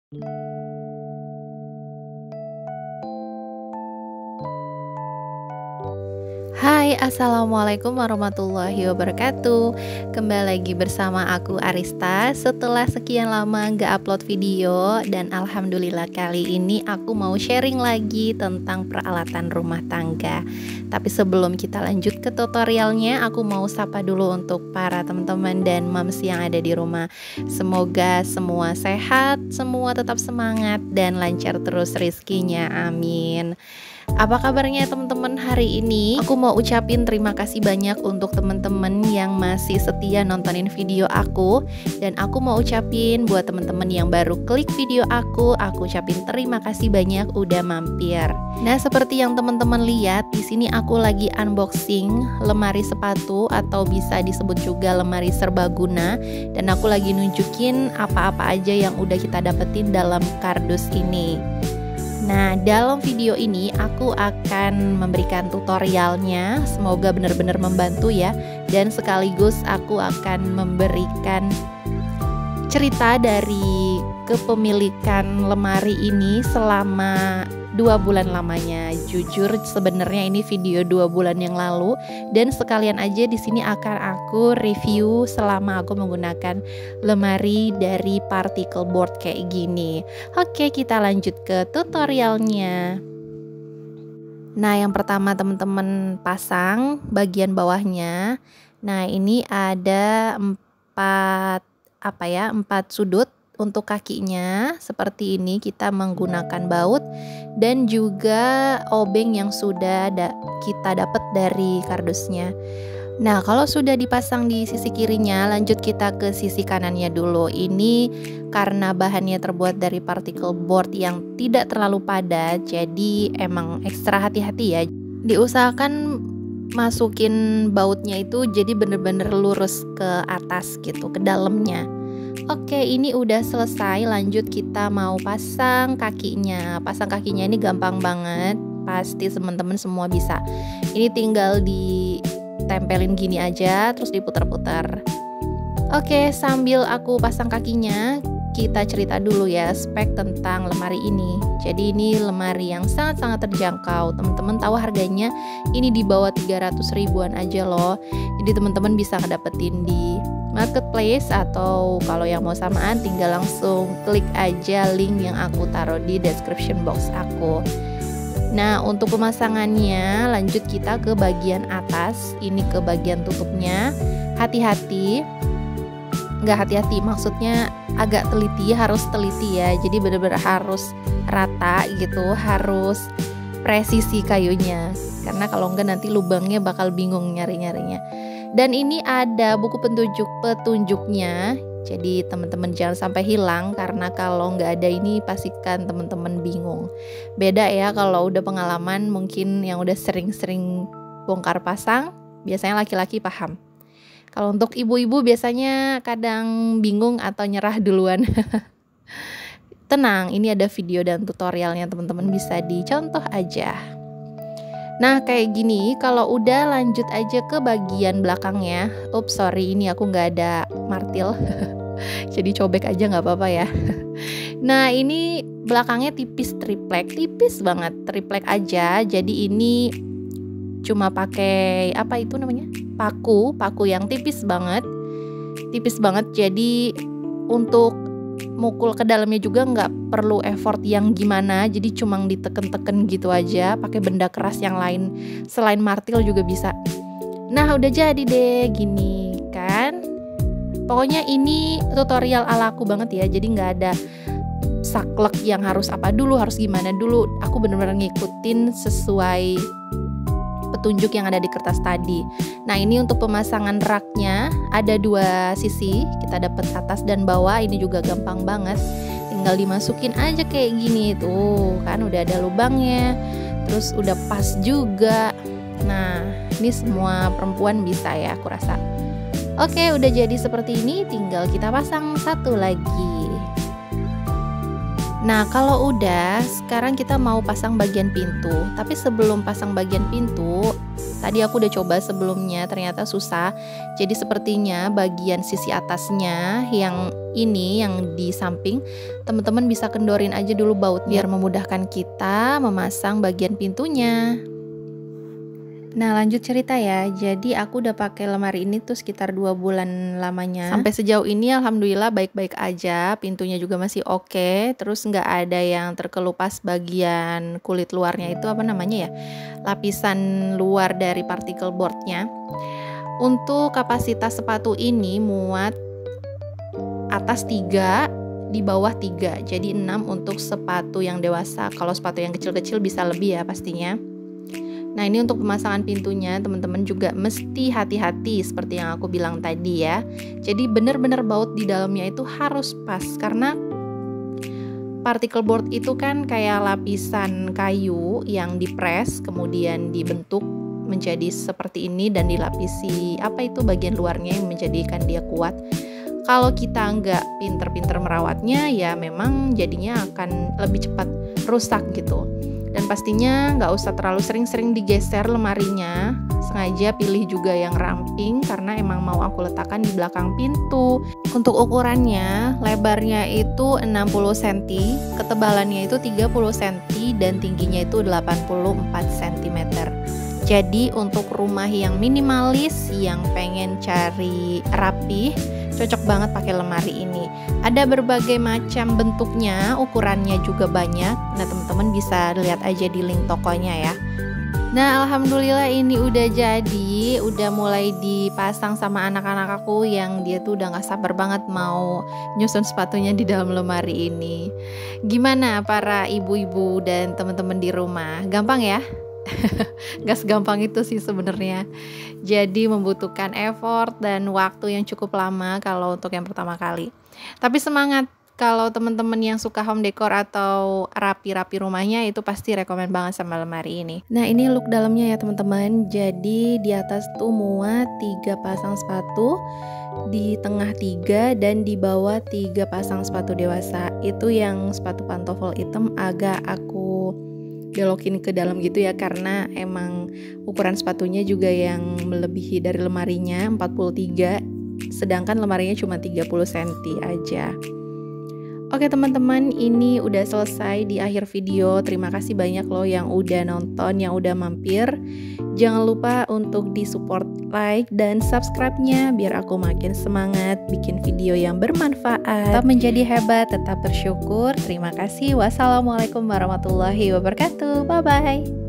Hai, assalamualaikum warahmatullahi wabarakatuh. Kembali lagi bersama aku Arista. Setelah sekian lama nggak upload video, dan alhamdulillah kali ini aku mau sharing lagi tentang peralatan rumah tangga. Tapi sebelum kita lanjut ke tutorialnya, aku mau sapa dulu untuk para teman-teman dan moms yang ada di rumah. Semoga semua sehat, semua tetap semangat dan lancar terus rezekinya, amin. Apa kabarnya teman-teman hari ini? Aku mau ucapin terima kasih banyak untuk teman-teman yang masih setia nontonin video aku, dan aku mau ucapin buat teman-teman yang baru klik video aku ucapin terima kasih banyak udah mampir. Nah, seperti yang teman-teman lihat di sini aku lagi unboxing lemari sepatu atau bisa disebut juga lemari serbaguna, dan aku lagi nunjukin apa-apa aja yang udah kita dapetin dalam kardus ini. Nah, dalam video ini aku akan memberikan tutorialnya, semoga benar-benar membantu ya. Dan sekaligus aku akan memberikan cerita dari kepemilikan lemari ini selama 2 bulan lamanya. Jujur sebenarnya ini video 2 bulan yang lalu, dan sekalian aja di sini akan aku review selama aku menggunakan lemari dari particle board kayak gini. Oke, kita lanjut ke tutorialnya. Nah, yang pertama teman-teman pasang bagian bawahnya. Nah, ini ada 4 sudut. Untuk kakinya seperti ini kita menggunakan baut dan juga obeng yang sudah kita dapat dari kardusnya. Nah, kalau sudah dipasang di sisi kirinya, lanjut kita ke sisi kanannya dulu. Ini karena bahannya terbuat dari particle board yang tidak terlalu padat, jadi emang ekstra hati-hati ya. Diusahakan masukin bautnya itu jadi bener-bener lurus ke atas gitu, ke dalamnya. Oke, ini udah selesai. Lanjut kita mau pasang kakinya. Pasang kakinya ini gampang banget, pasti teman-teman semua bisa. Ini tinggal ditempelin gini aja, terus diputar-putar. Oke, sambil aku pasang kakinya, kita cerita dulu ya spek tentang lemari ini. Jadi ini lemari yang sangat-sangat terjangkau. Teman-teman tahu harganya ini di bawah 300 ribuan aja loh. Jadi teman-teman bisa ngedapetin di marketplace, atau kalau yang mau samaan tinggal langsung klik aja link yang aku taruh di description box aku. Nah, untuk pemasangannya lanjut kita ke bagian atas. Ini ke bagian tutupnya. Hati-hati, nggak hati-hati, maksudnya agak teliti, harus teliti ya. Jadi benar-benar harus rata gitu, harus presisi kayunya, karena kalau enggak nanti lubangnya bakal bingung nyari-nyarinya. Dan ini ada buku petunjuknya, jadi teman-teman jangan sampai hilang, karena kalau nggak ada ini pastikan teman-teman bingung. Beda ya kalau udah pengalaman, mungkin yang udah sering-sering bongkar pasang, biasanya laki-laki paham. Kalau untuk ibu-ibu biasanya kadang bingung atau nyerah duluan. Tenang, ini ada video dan tutorialnya, teman-teman bisa dicontoh aja. Nah, kayak gini. Kalau udah, lanjut aja ke bagian belakangnya. Oops, sorry, ini aku nggak ada martil. Jadi cobek aja nggak apa-apa ya. Nah, ini belakangnya tipis triplek, tipis banget, triplek aja. Jadi ini cuma pakai apa itu namanya? Paku yang tipis banget. Jadi untuk mukul ke dalamnya juga nggak perlu effort yang gimana, jadi cuma diteken-teken gitu aja, pakai benda keras yang lain selain martil juga bisa. Nah, udah jadi deh gini kan. Pokoknya ini tutorial ala aku banget ya, jadi nggak ada saklek yang harus apa dulu, harus gimana dulu. Aku bener-bener ngikutin sesuai petunjuk yang ada di kertas tadi. Nah, ini untuk pemasangan raknya ada 2 sisi, kita dapat atas dan bawah. Ini juga gampang banget, tinggal dimasukin aja kayak gini tuh kan, udah ada lubangnya, terus udah pas juga. Nah, ini semua perempuan bisa ya aku rasa. Oke, udah jadi seperti ini, tinggal kita pasang satu lagi. Nah, kalau udah, sekarang kita mau pasang bagian pintu. Tapi sebelum pasang bagian pintu, Tadi aku udah coba sebelumnya, ternyata susah. Jadi sepertinya bagian sisi atasnya yang ini, yang di samping, teman-teman bisa kendorin aja dulu bautnya biar memudahkan kita memasang bagian pintunya. Nah, lanjut cerita ya. Jadi aku udah pakai lemari ini tuh sekitar 2 bulan lamanya. Sampai sejauh ini alhamdulillah baik-baik aja. Pintunya juga masih oke. Terus nggak ada yang terkelupas bagian kulit luarnya, itu apa namanya ya, lapisan luar dari particle boardnya. Untuk kapasitas sepatu ini muat atas 3, di bawah 3, jadi 6 untuk sepatu yang dewasa. Kalau sepatu yang kecil-kecil bisa lebih ya pastinya. Nah, ini untuk pemasangan pintunya teman-teman juga mesti hati-hati seperti yang aku bilang tadi ya. Jadi bener-bener baut di dalamnya itu harus pas, karena particle board itu kan kayak lapisan kayu yang dipres kemudian dibentuk menjadi seperti ini dan dilapisi apa itu bagian luarnya yang menjadikan dia kuat. Kalau kita nggak pinter-pinter merawatnya ya memang jadinya akan lebih cepat rusak gitu. Dan pastinya nggak usah terlalu sering-sering digeser lemarinya. Sengaja pilih juga yang ramping karena emang mau aku letakkan di belakang pintu. Untuk ukurannya, lebarnya itu 60 cm, ketebalannya itu 30 cm, dan tingginya itu 84 cm. Jadi untuk rumah yang minimalis, yang pengen cari rapih, cocok banget pakai lemari ini. Ada berbagai macam bentuknya, ukurannya juga banyak. Nah, teman-teman bisa lihat aja di link tokonya ya. Nah, alhamdulillah ini udah jadi, udah mulai dipasang sama anak-anak aku yang dia tuh udah gak sabar banget mau nyusun sepatunya di dalam lemari ini. Gimana para ibu-ibu dan teman-teman di rumah? Gampang ya? Gak segampang itu sih sebenarnya. Jadi membutuhkan effort dan waktu yang cukup lama kalau untuk yang pertama kali. Tapi semangat, kalau teman-teman yang suka home decor atau rapi-rapi rumahnya itu pasti rekomen banget sama lemari ini. Nah, ini look dalamnya ya teman-teman. Jadi di atas tuh muat 3 pasang sepatu, di tengah 3, dan di bawah 3 pasang sepatu dewasa. Itu yang sepatu pantofel hitam agak aku belokin ke dalam gitu ya, karena emang ukuran sepatunya juga yang melebihi dari lemarinya 43, sedangkan lemarinya cuma 30 cm aja. Oke teman-teman, ini udah selesai di akhir video. Terima kasih banyak loh yang udah nonton, yang udah mampir. Jangan lupa untuk di-support like dan subscribe-nya biar aku makin semangat bikin video yang bermanfaat. Tetap menjadi hebat, tetap bersyukur. Terima kasih. Wassalamualaikum warahmatullahi wabarakatuh. Bye-bye.